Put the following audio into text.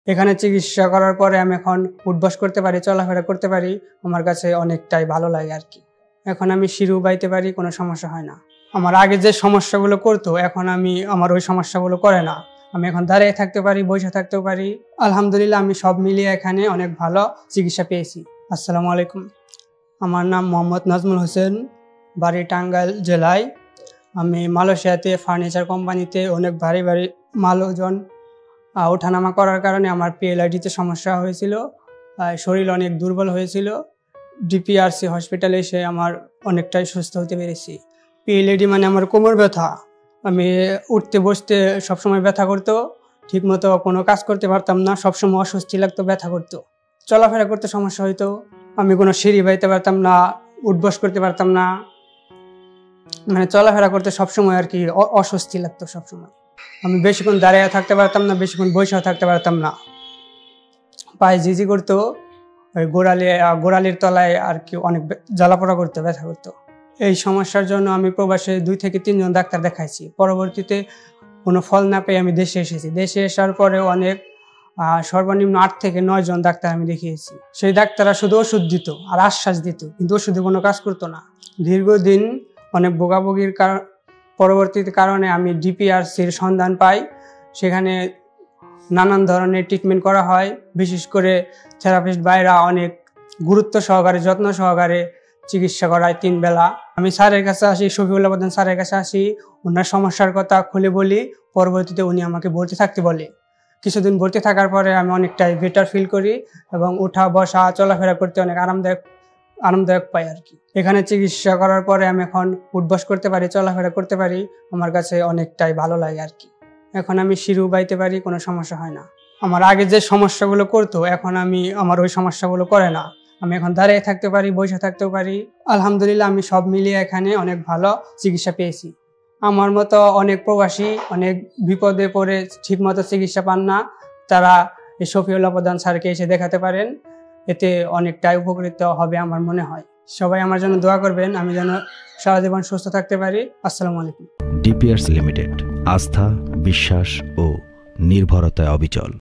এখানে চিকিৎসা করার পরে আমি এখন উঠবস করতে পারি, চলাফেরা করতে পারি। আমার কাছে অনেকটাই ভালো লাগে আর কি। এখন আমি সিঁড়িও বাইতে পারি, কোনো সমস্যা হয় না। আমার আগে যে সমস্যাগুলো করতো এখন আমার ওই সমস্যাগুলো করে না। আমি এখন দাঁড়িয়ে থাকতে পারি, বসে থাকতেও পারি। আলহামদুলিল্লাহ, আমি সব মিলিয়ে এখানে অনেক ভালো চিকিৎসা পেয়েছি। আসসালামু আলাইকুম। আমার নাম মোহাম্মদ নাজমুল হোসেন, বাড়ি টাঙ্গাইল জেলায়। আমি মালয়েশিয়াতে ফার্নিচার কোম্পানিতে অনেক ভারী ভারী মাল ওজন ওঠানামা করার কারণে আমার PLID-তে সমস্যা হয়েছিল। শরীর অনেক দুর্বল হয়েছিল। DPRC হসপিটালে এসে আমার অনেকটাই সুস্থ হতে পেরেছি। PLID মানে আমার কোমর ব্যথা। আমি উঠতে বসতে সবসময় ব্যথা করতো, ঠিকমতো কোনো কাজ করতে পারতাম না, সবসময় অস্বস্তি লাগতো, ব্যথা করতো। চলাফেরা করতে সমস্যা হইতো, আমি কোনো সিঁড়ি বাইতে পারতাম না, উঠবস করতে পারতাম না, মানে চলাফেরা করতে সবসময় আর কি অস্বস্তি লাগতো সবসময়। আমি বেশিক্ষণ দাঁড়িয়ে থাকতে পারতাম না, বেশিক্ষণ বসেও থাকতে পারতাম না। পায়ে জিজি করতো, ওই গোড়ালির তলায় আর কি অনেক জ্বালাপোড়া করতো, ব্যথা করতো। এই সমস্যার জন্য আমি প্রবাসে 2 থেকে 3 জন ডাক্তার দেখাইছি। পরবর্তীতে কোনো ফল না পেয়ে আমি দেশে এসেছি। দেশে আসার পরে অনেক সর্বনিম্ন 8 থেকে 9 জন ডাক্তার আমি দেখিয়েছি। সেই ডাক্তাররা শুধু ওষুধ দিত আর আশ্বাস দিত, কিন্তু ওষুধে কোনো কাজ করতো না। দীর্ঘদিন অনেক ভোগাভোগির পরবর্তীতে কারণে আমি DPRCর সন্ধান পাই। সেখানে নানান ধরনের ট্রিটমেন্ট করা হয়। বিশেষ করে থেরাপিস্ট ভাইরা অনেক গুরুত্ব সহকারে, যত্ন সহকারে চিকিৎসা করায় 3 বেলা। আমি স্যারের কাছে আসি, শফিউল্লাহ প্রধান স্যারের কাছে আসি, ওনার সমস্যার কথা খুলে বলি। পরবর্তীতে উনি আমাকে ভর্তি থাকতে বলে। কিছুদিন ভর্তি থাকার পরে আমি অনেকটাই বেটার ফিল করি এবং উঠা বসা চলাফেরা করতে অনেক আরামদায়ক পাই আর কি। এখানে চিকিৎসা করার পরে আমি এখন উঠবস করতে পারি, চলাফেরা করতে পারি। আমার কাছে অনেকটাই ভালো লাগে আর কি। এখন আমি সিঁড়িও বাইতে পারি, কোনো সমস্যা হয় না। আমার আগে যে সমস্যাগুলো করতো এখন আমার ওই সমস্যাগুলো করে না। আমি এখন দাঁড়িয়ে থাকতে পারি, বসে থাকতেও পারি। আলহামদুলিল্লাহ, আমি সব মিলিয়ে এখানে অনেক ভালো চিকিৎসা পেয়েছি। আমার মতো অনেক প্রবাসী অনেক বিপদে পড়ে ঠিকমতো চিকিৎসা পান না, তারা এই শফিউল্লাহ প্রধান স্যারকে এসে দেখাতে পারেন। এতে অনেকটাই উপকৃত হবে আমার মনে হয়। সবাই আমার জন্য দোয়া করবেন, আমি যেন সারা জীবন সুস্থ থাকতে পারি। আসসালামু আলাইকুম। DPRC লিমিটেড, আস্থা, বিশ্বাস ও নির্ভরতায় অবিচল।